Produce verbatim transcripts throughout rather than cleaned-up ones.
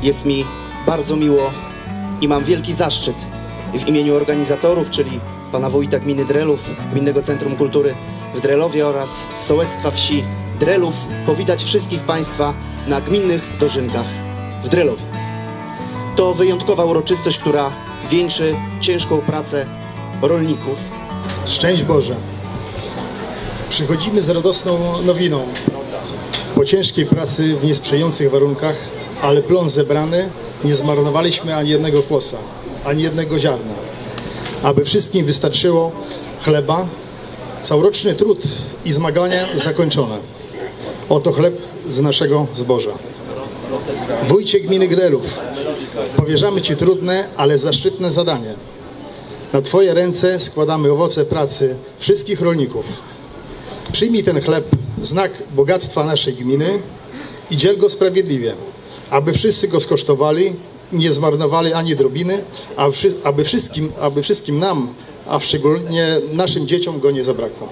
Jest mi bardzo miło i mam wielki zaszczyt w imieniu organizatorów, czyli pana wójta gminy Drelów, Gminnego Centrum Kultury w Drelowie oraz sołectwa wsi Drelów, powitać wszystkich państwa na gminnych dożynkach w Drelowie. To wyjątkowa uroczystość, która wieńczy ciężką pracę rolników. Szczęść Boże! Przychodzimy z radosną nowiną. Po ciężkiej pracy w niesprzyjających warunkach, ale plon zebrany, nie zmarnowaliśmy ani jednego kłosa, ani jednego ziarna. Aby wszystkim wystarczyło chleba, całoroczny trud i zmagania zakończone. Oto chleb z naszego zboża. Wójcie gminy Drelów, powierzamy Ci trudne, ale zaszczytne zadanie. Na Twoje ręce składamy owoce pracy wszystkich rolników. Przyjmij ten chleb, znak bogactwa naszej gminy i dziel go sprawiedliwie, aby wszyscy go skosztowali, nie zmarnowali ani drobiny, aby wszystkim, aby wszystkim nam, a szczególnie naszym dzieciom go nie zabrakło.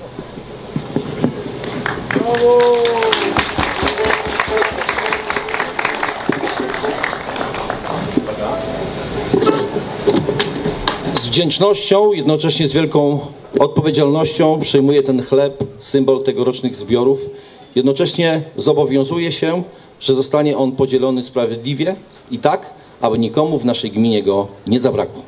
Z wdzięcznością, jednocześnie z wielką odpowiedzialnością przyjmuję ten chleb, symbol tegorocznych zbiorów. Jednocześnie zobowiązuję się, że zostanie on podzielony sprawiedliwie i tak, aby nikomu w naszej gminie go nie zabrakło.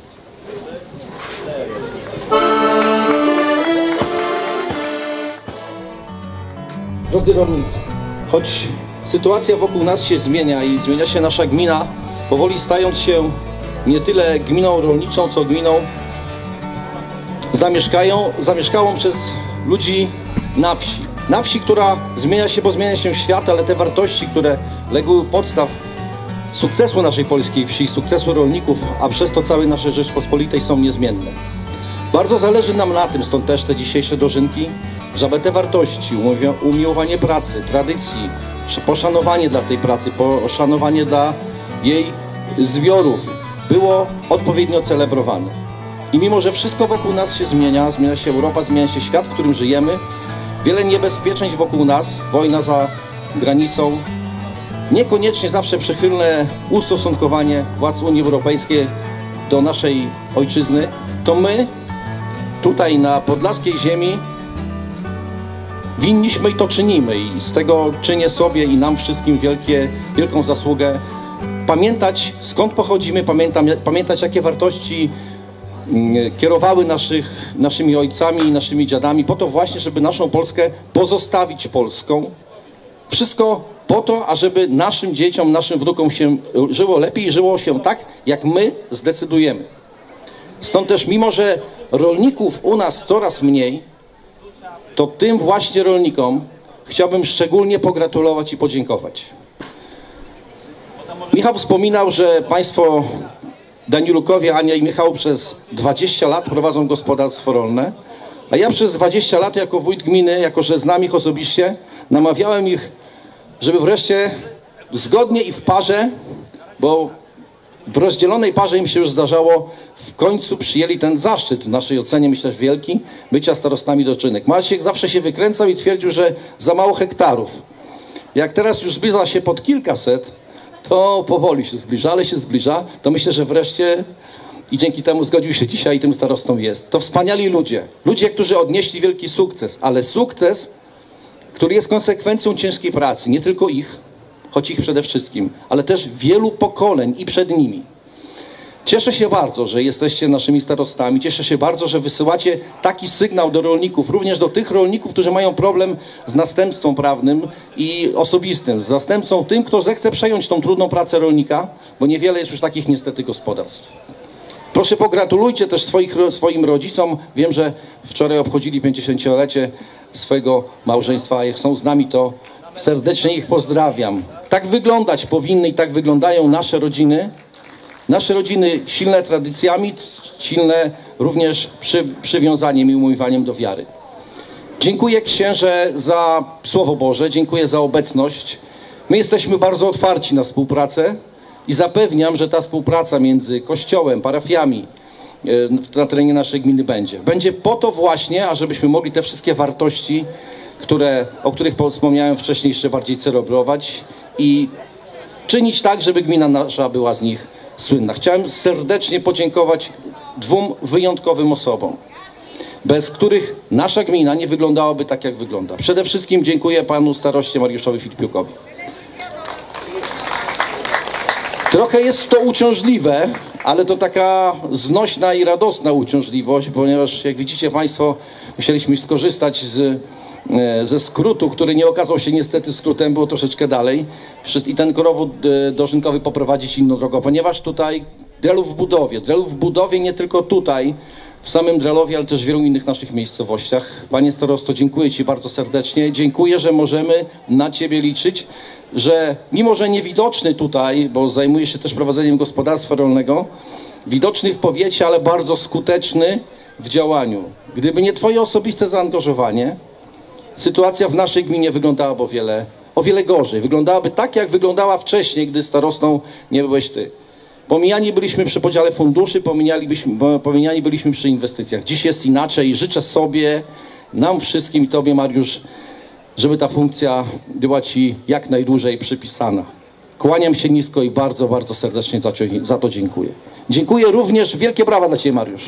Drodzy rolnicy, choć sytuacja wokół nas się zmienia i zmienia się nasza gmina, powoli stając się nie tyle gminą rolniczą, co gminą zamieszkają, zamieszkałą przez ludzi na wsi. Na wsi, która zmienia się, bo zmienia się świat, ale te wartości, które legły u podstaw sukcesu naszej polskiej wsi, sukcesu rolników, a przez to całej naszej Rzeczpospolitej są niezmienne. Bardzo zależy nam na tym, stąd też te dzisiejsze dożynki, żeby te wartości, umiłowanie pracy, tradycji, poszanowanie dla tej pracy, poszanowanie dla jej zbiorów było odpowiednio celebrowane. I mimo, że wszystko wokół nas się zmienia, zmienia się Europa, zmienia się świat, w którym żyjemy, wiele niebezpieczeństw wokół nas, wojna za granicą, niekoniecznie zawsze przychylne ustosunkowanie władz Unii Europejskiej do naszej ojczyzny, to my tutaj na podlaskiej ziemi winniśmy i to czynimy i z tego czynię sobie i nam wszystkim wielkie, wielką zasługę pamiętać, skąd pochodzimy, pamiętam, pamiętać, jakie wartości kierowały naszych, naszymi ojcami i naszymi dziadami po to właśnie, żeby naszą Polskę pozostawić Polską. Wszystko po to, ażeby naszym dzieciom, naszym wnukom się żyło lepiej i żyło się tak, jak my zdecydujemy. Stąd też, mimo że rolników u nas coraz mniej, to tym właśnie rolnikom chciałbym szczególnie pogratulować i podziękować. Michał wspominał, że państwo Danilukowie, Ania i Michał przez dwadzieścia lat prowadzą gospodarstwo rolne, a ja przez dwadzieścia lat jako wójt gminy, jako że znam ich osobiście, namawiałem ich, żeby wreszcie zgodnie i w parze, bo w rozdzielonej parze im się już zdarzało, w końcu przyjęli ten zaszczyt, w naszej ocenie myślę wielki, bycia starostami dożynek. Maciek zawsze się wykręcał i twierdził, że za mało hektarów. Jak teraz już zbliża się pod kilkaset, to powoli się zbliża, ale się zbliża, to myślę, że wreszcie i dzięki temu zgodził się dzisiaj i tym starostą jest. To wspaniali ludzie, ludzie, którzy odnieśli wielki sukces, ale sukces, który jest konsekwencją ciężkiej pracy, nie tylko ich, choć ich przede wszystkim, ale też wielu pokoleń i przed nimi. Cieszę się bardzo, że jesteście naszymi starostami, cieszę się bardzo, że wysyłacie taki sygnał do rolników, również do tych rolników, którzy mają problem z następstwem prawnym i osobistym, z zastępcą tym, kto zechce przejąć tą trudną pracę rolnika, bo niewiele jest już takich niestety gospodarstw. Proszę pogratulujcie też swoich, swoim rodzicom, wiem, że wczoraj obchodzili pięćdziesięciolecie swojego małżeństwa, jak są z nami, to serdecznie ich pozdrawiam. Tak wyglądać powinny i tak wyglądają nasze rodziny. Nasze rodziny silne tradycjami, silne również przy, przywiązaniem i umiłowaniem do wiary. Dziękuję księże za Słowo Boże, dziękuję za obecność. My jesteśmy bardzo otwarci na współpracę i zapewniam, że ta współpraca między Kościołem, parafiami na terenie naszej gminy będzie. Będzie po to właśnie, ażebyśmy mogli te wszystkie wartości, które, o których wspomniałem wcześniej, jeszcze bardziej celebrować i czynić tak, żeby gmina nasza była z nich słynna. Chciałem serdecznie podziękować dwóm wyjątkowym osobom, bez których nasza gmina nie wyglądałaby tak, jak wygląda. Przede wszystkim dziękuję panu staroście Mariuszowi Filipiukowi. Trochę jest to uciążliwe, ale to taka znośna i radosna uciążliwość, ponieważ jak widzicie państwo, musieliśmy skorzystać z, ze skrótu, który nie okazał się niestety skrótem, było troszeczkę dalej, i ten korowód dożynkowy poprowadzić inną drogą, ponieważ tutaj Drelów w budowie, Drelów w budowie nie tylko tutaj, w samym Drelowie, ale też w wielu innych naszych miejscowościach. Panie starosto, dziękuję ci bardzo serdecznie. Dziękuję, że możemy na ciebie liczyć, że mimo, że niewidoczny tutaj, bo zajmuję się też prowadzeniem gospodarstwa rolnego, widoczny w powiecie, ale bardzo skuteczny w działaniu. Gdyby nie twoje osobiste zaangażowanie, sytuacja w naszej gminie wyglądałaby o wiele, o wiele gorzej. Wyglądałaby tak, jak wyglądała wcześniej, gdy starostą nie byłeś ty. Pomijani byliśmy przy podziale funduszy, pomijani byliśmy, pomijani byliśmy przy inwestycjach. Dziś jest inaczej. Życzę sobie, nam wszystkim i tobie, Mariusz, żeby ta funkcja była ci jak najdłużej przypisana. Kłaniam się nisko i bardzo, bardzo serdecznie za, za to dziękuję. Dziękuję również, wielkie brawa dla ciebie, Mariusz.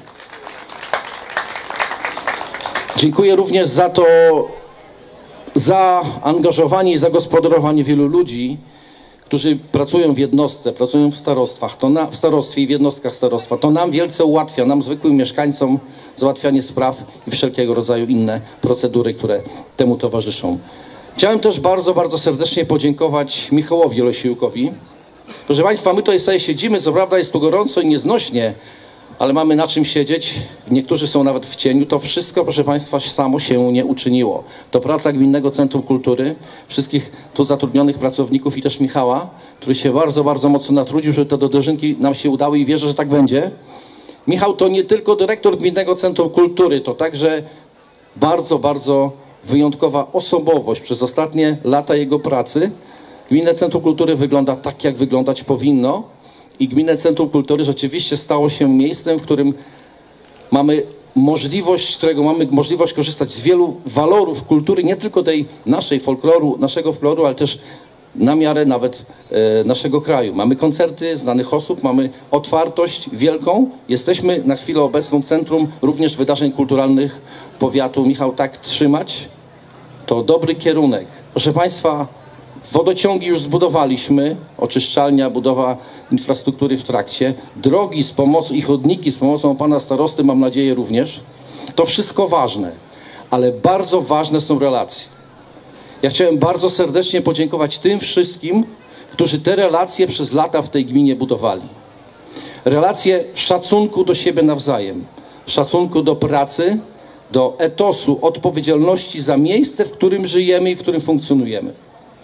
Dziękuję również za to zaangażowanie i zagospodarowanie wielu ludzi, którzy pracują w jednostce, pracują w starostwach, to na, w starostwie i w jednostkach starostwa. To nam wielce ułatwia, nam zwykłym mieszkańcom, załatwianie spraw i wszelkiego rodzaju inne procedury, które temu towarzyszą. Chciałem też bardzo, bardzo serdecznie podziękować Michałowi Olesiukowi. Proszę państwa, my tutaj sobie siedzimy, co prawda jest tu gorąco i nieznośnie, ale mamy na czym siedzieć. Niektórzy są nawet w cieniu. To wszystko, proszę państwa, samo się nie uczyniło. To praca Gminnego Centrum Kultury, wszystkich tu zatrudnionych pracowników i też Michała, który się bardzo, bardzo mocno natrudził, żeby te dożynki nam się udały i wierzę, że tak będzie. Michał to nie tylko dyrektor Gminnego Centrum Kultury, to także bardzo, bardzo wyjątkowa osobowość. Przez ostatnie lata jego pracy Gminne Centrum Kultury wygląda tak, jak wyglądać powinno. I Gminne Centrum Kultury rzeczywiście stało się miejscem, w którym mamy możliwość, z którego mamy możliwość korzystać z wielu walorów kultury, nie tylko tej naszej folkloru, naszego folkloru, ale też na miarę nawet e, naszego kraju. Mamy koncerty znanych osób, mamy otwartość wielką. Jesteśmy na chwilę obecną centrum również wydarzeń kulturalnych powiatu. Michał, tak trzymać, to dobry kierunek. Proszę państwa, wodociągi już zbudowaliśmy, oczyszczalnia, budowa infrastruktury w trakcie, drogi z pomocą i chodniki z pomocą pana starosty, mam nadzieję również. To wszystko ważne, ale bardzo ważne są relacje. Ja chciałem bardzo serdecznie podziękować tym wszystkim, którzy te relacje przez lata w tej gminie budowali. Relacje szacunku do siebie nawzajem, szacunku do pracy, do etosu, odpowiedzialności za miejsce, w którym żyjemy i w którym funkcjonujemy.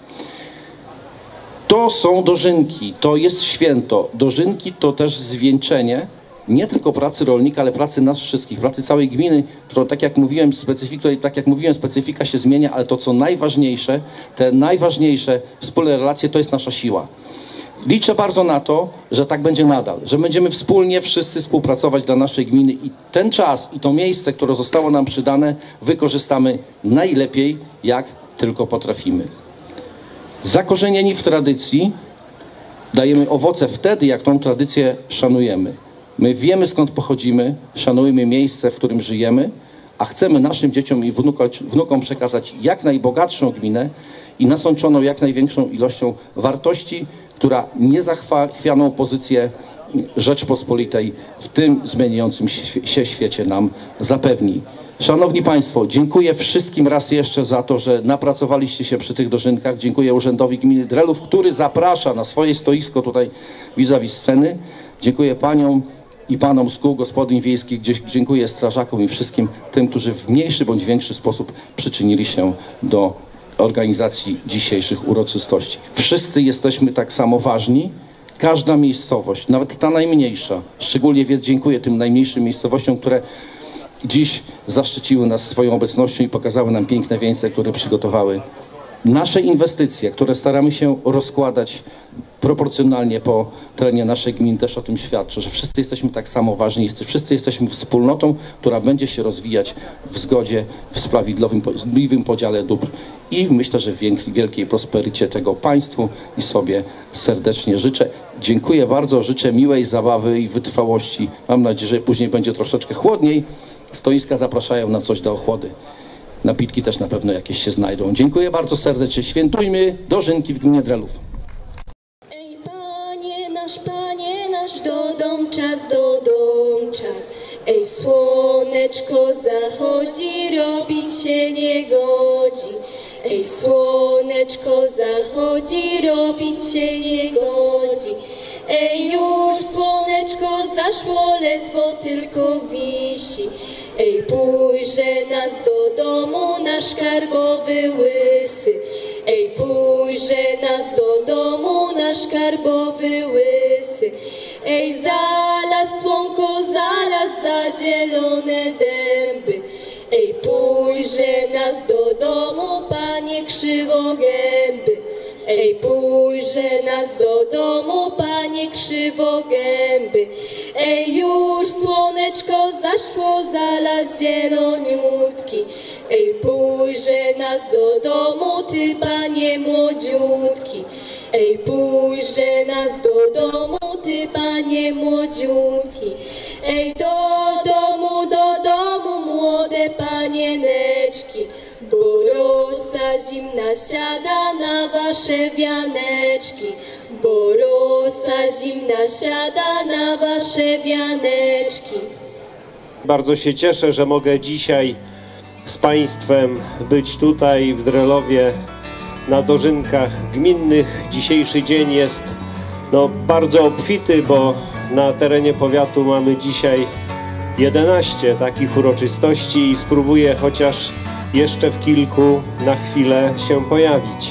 To są dożynki, to jest święto. Dożynki to też zwieńczenie nie tylko pracy rolnika, ale pracy nas wszystkich, pracy całej gminy, którą, tak jak mówiłem, specyfika, tak jak mówiłem, specyfika się zmienia, ale to, co najważniejsze, te najważniejsze wspólne relacje, to jest nasza siła. Liczę bardzo na to, że tak będzie nadal, że będziemy wspólnie wszyscy współpracować dla naszej gminy i ten czas i to miejsce, które zostało nam przydane, wykorzystamy najlepiej, jak tylko potrafimy. Zakorzenieni w tradycji dajemy owoce wtedy, jak tą tradycję szanujemy. My wiemy, skąd pochodzimy, szanujemy miejsce, w którym żyjemy, a chcemy naszym dzieciom i wnukom przekazać jak najbogatszą gminę i nasączoną jak największą ilością wartości, która niezachwianą pozycję Rzeczpospolitej w tym zmieniającym się świecie nam zapewni. Szanowni Państwo, dziękuję wszystkim raz jeszcze za to, że napracowaliście się przy tych dożynkach. Dziękuję Urzędowi Gminy Drelów, który zaprasza na swoje stoisko tutaj vis-a-vis sceny. Dziękuję Paniom i Panom z kół gospodyń wiejskich. Dziękuję strażakom i wszystkim tym, którzy w mniejszy bądź większy sposób przyczynili się do organizacji dzisiejszych uroczystości. Wszyscy jesteśmy tak samo ważni. Każda miejscowość, nawet ta najmniejsza, szczególnie więc dziękuję tym najmniejszym miejscowościom, które dziś zaszczyciły nas swoją obecnością i pokazały nam piękne wieńce, które przygotowały nasze inwestycje, które staramy się rozkładać proporcjonalnie po terenie naszej gminy też o tym świadczy, że wszyscy jesteśmy tak samo ważni, wszyscy jesteśmy wspólnotą, która będzie się rozwijać w zgodzie, w sprawiedliwym podziale dóbr i myślę, że w wielkiej prosperycie tego państwu i sobie serdecznie życzę. Dziękuję bardzo, życzę miłej zabawy i wytrwałości. Mam nadzieję, że później będzie troszeczkę chłodniej. Stoiska zapraszają na coś do ochłody. Napitki też na pewno jakieś się znajdą. Dziękuję bardzo serdecznie. Świętujmy dożynki w gminie Drelów. Ej, Panie nasz, Panie nasz, do dom czas, do dom czas. Ej, słoneczko zachodzi, robić się nie godzi. Ej, słoneczko zachodzi, robić się nie godzi. Ej, już słoneczko zaszło, ledwo tylko wisi. Ej, pójrze nas do domu nasz skarbowy łysy. Ej, pójrze nas do domu nasz skarbowy łysy. Ej, zalas słonko, zalas za zielone dęby. Ej, pójrze nas do domu, Panie Krzywogęby. Ej, pójrze nas do domu, Panie Krzywogęby. Ej, już słoneczko zaszło, zalas zieloniutki. Ej, pójrze nas do domu, Ty, Panie młodziutki. Ej, pójrze nas do domu, Ty, Panie młodziutki. Ej, do domu, do domu, młode panieneczki, bo rosa zimna siada na wasze wianeczki, bo rosa zimna siada na wasze wianeczki. Bardzo się cieszę, że mogę dzisiaj z Państwem być tutaj w Drelowie na dożynkach gminnych. Dzisiejszy dzień jest no, bardzo obfity, bo na terenie powiatu mamy dzisiaj jedenaście takich uroczystości i spróbuję chociaż jeszcze w kilku na chwilę się pojawić.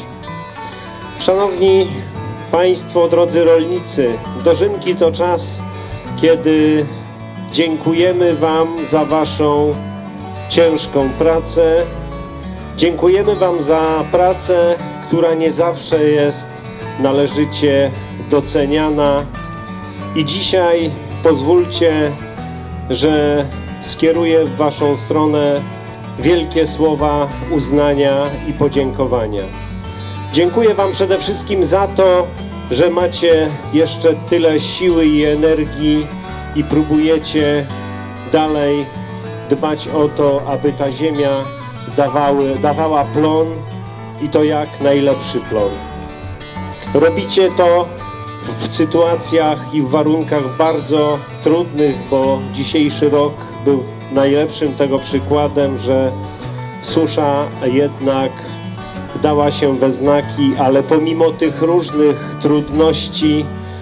Szanowni Państwo, drodzy rolnicy, dożynki to czas, kiedy dziękujemy Wam za Waszą ciężką pracę. Dziękujemy Wam za pracę, która nie zawsze jest należycie doceniana. I dzisiaj pozwólcie, że skieruję w Waszą stronę wielkie słowa uznania i podziękowania. Dziękuję Wam przede wszystkim za to, że macie jeszcze tyle siły i energii i próbujecie dalej dbać o to, aby ta ziemia dawały, dawała plon i to jak najlepszy plon. Robicie to w sytuacjach i w warunkach bardzo trudnych, bo dzisiejszy rok był najlepszym tego przykładem, że susza jednak dała się we znaki, ale pomimo tych różnych trudności,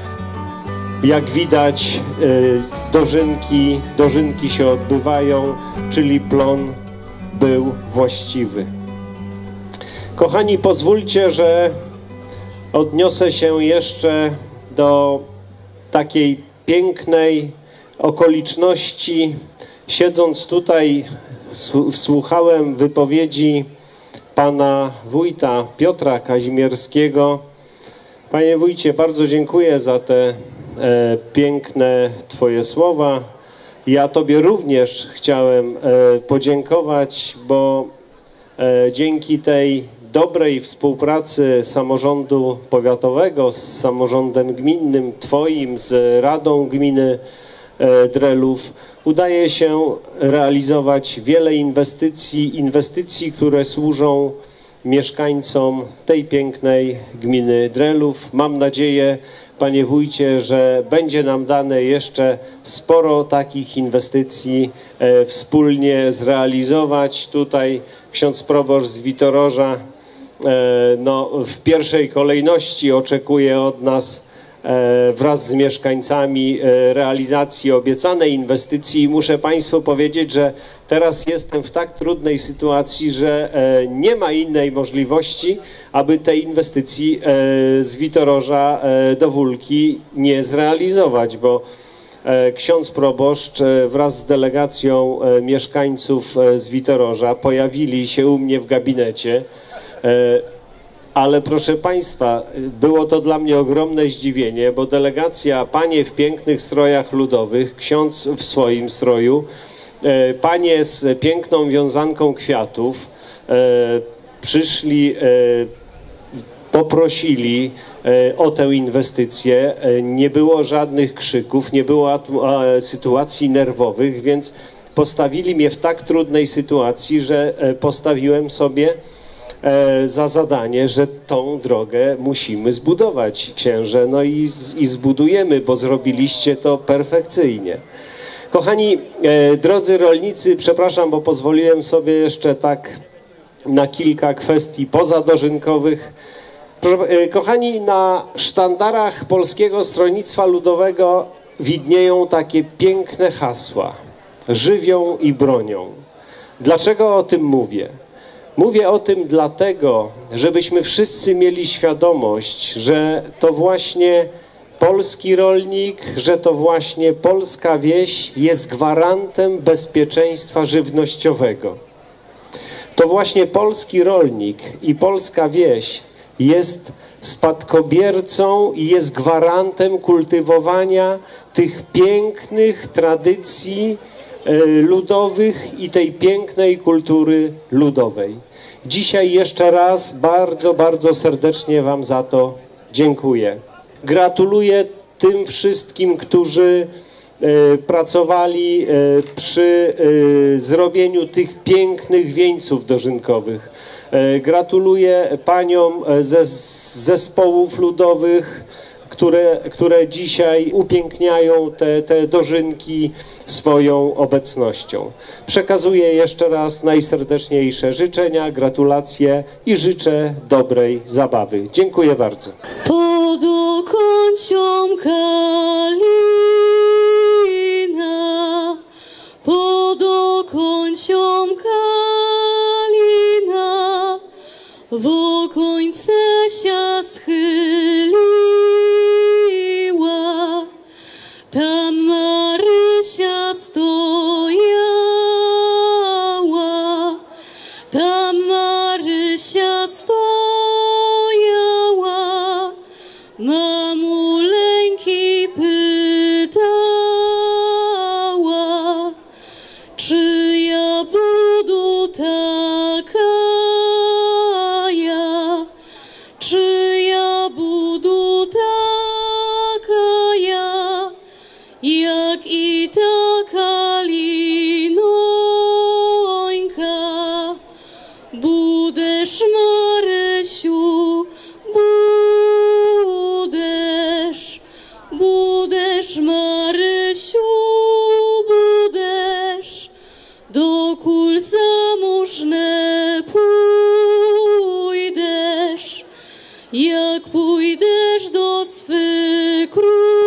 jak widać, dożynki, dożynki się odbywają, czyli plon był właściwy. Kochani, pozwólcie, że odniosę się jeszcze do takiej pięknej okoliczności. Siedząc tutaj, wsłuchałem wypowiedzi pana wójta Piotra Kazimierskiego. Panie wójcie, bardzo dziękuję za te e, piękne Twoje słowa. Ja Tobie również chciałem e, podziękować, bo e, dzięki tej dobrej współpracy samorządu powiatowego z samorządem gminnym, Twoim, z Radą Gminy e, Drelów, udaje się realizować wiele inwestycji, inwestycji, które służą mieszkańcom tej pięknej gminy Drelów. Mam nadzieję, panie wójcie, że będzie nam dane jeszcze sporo takich inwestycji e, wspólnie zrealizować. Tutaj ksiądz proboszcz z Witororza e, no, w pierwszej kolejności oczekuje od nas wraz z mieszkańcami realizacji obiecanej inwestycji i muszę Państwu powiedzieć, że teraz jestem w tak trudnej sytuacji, że nie ma innej możliwości, aby tej inwestycji z Witororza do Wólki nie zrealizować, bo ksiądz proboszcz wraz z delegacją mieszkańców z Witororza pojawili się u mnie w gabinecie. Ale proszę Państwa, było to dla mnie ogromne zdziwienie, bo delegacja, panie w pięknych strojach ludowych, ksiądz w swoim stroju, e, panie z piękną wiązanką kwiatów, e, przyszli, e, poprosili e, o tę inwestycję. E, nie było żadnych krzyków, nie było e, sytuacji nerwowych, więc postawili mnie w tak trudnej sytuacji, że e, postawiłem sobie za zadanie, że tą drogę musimy zbudować, księże, no i, i zbudujemy, bo zrobiliście to perfekcyjnie. Kochani, e, drodzy rolnicy, przepraszam, bo pozwoliłem sobie jeszcze tak na kilka kwestii pozadożynkowych. Proszę, e, kochani, na sztandarach Polskiego Stronnictwa Ludowego widnieją takie piękne hasła: żywią i bronią. Dlaczego o tym mówię? Mówię o tym dlatego, żebyśmy wszyscy mieli świadomość, że to właśnie polski rolnik, że to właśnie polska wieś jest gwarantem bezpieczeństwa żywnościowego. To właśnie polski rolnik i polska wieś jest spadkobiercą i jest gwarantem kultywowania tych pięknych tradycji ludowych i tej pięknej kultury ludowej. Dzisiaj jeszcze raz bardzo, bardzo serdecznie Wam za to dziękuję. Gratuluję tym wszystkim, którzy e, pracowali e, przy e, zrobieniu tych pięknych wieńców dożynkowych. E, gratuluję paniom ze zespołów ludowych, Które, które dzisiaj upiękniają te, te dożynki swoją obecnością. Przekazuję jeszcze raz najserdeczniejsze życzenia, gratulacje i życzę dobrej zabawy. Dziękuję bardzo. Pod okącią kalina, pod okącią kalina, w okońce się schyliła. Tam Marysia stojała, tam Marysia stojała, mamuleńki pytała, czy ja budu taka ja, czy ja budu taka ja, jak i ta kalinońka. Budesz, Marysiu, budesz, budesz, Marysiu, budesz, do kul zamożne pójdesz, jak pójdesz do swych król.